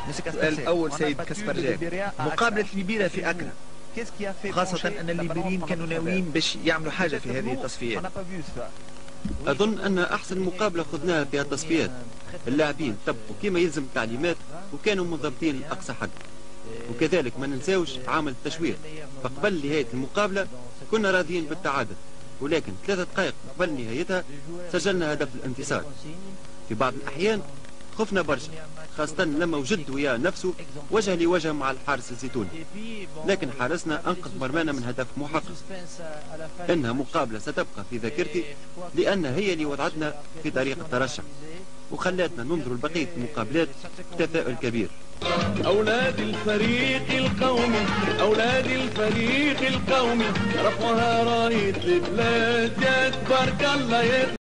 السؤال الأول سيد كاسبرجاك، مقابلة ليبيريا في أكرا، خاصة أن الليبيين كانوا ناويين باش يعملوا حاجة في هذه التصفيات. أظن أن أحسن مقابلة خذناها في التصفيات. اللاعبين طبقوا كما يلزم التعليمات وكانوا منضبطين لأقصى حد، وكذلك ما ننساوش عامل التشويق. فقبل نهاية المقابلة كنا راضيين بالتعادل، ولكن 3 دقائق قبل نهايتها سجلنا هدف الانتصار. في بعض الأحيان خفنا برشا، خاصة لما وجد وياه نفسه وجه لوجه مع الحارس الزيتوني، لكن حارسنا أنقذ مرمانا من هدف محقق. إنها مقابلة ستبقى في ذاكرتي لأنها هي اللي وضعتنا في طريق الترشح وخلاتنا ننظر لبقية المقابلات بتفاؤل كبير. أولاد الفريق القومي، أولاد الفريق القومي، رفعها راية البلاد يا تبارك الله.